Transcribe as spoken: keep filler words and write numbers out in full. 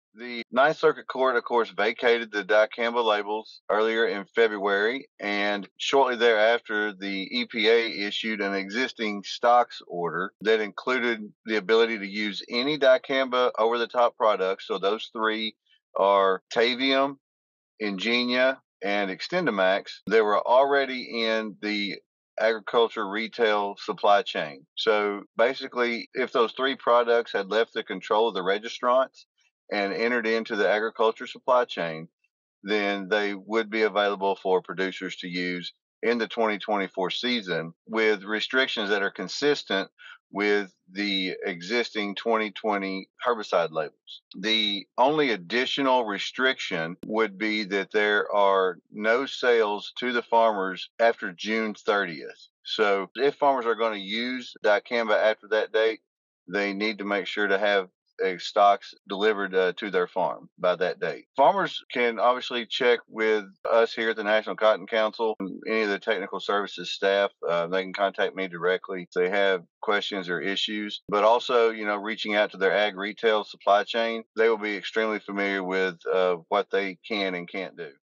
The Ninth Circuit Court, of course, vacated the Dicamba labels earlier in February, and shortly thereafter, the E P A issued an existing stocks order that included the ability to use any Dicamba over-the-top products. So those three are Tavium, Ingenia, and Extendamax. They were already in the agriculture retail supply chain. So basically, if those three products had left the control of the registrants and entered into the agriculture supply chain, then they would be available for producers to use in the twenty twenty-four season with restrictions that are consistent with the existing twenty twenty herbicide labels. The only additional restriction would be that there are no sales to the farmers after June thirtieth. So if farmers are going to use dicamba after that date, they need to make sure to have uh, stocks delivered uh, to their farm by that date. Farmers can obviously check with us here at the National Cotton Council, any of the technical services staff. Uh, they can contact me directly if they have questions or issues, but also, you know, reaching out to their ag retail supply chain. They will be extremely familiar with uh, what they can and can't do.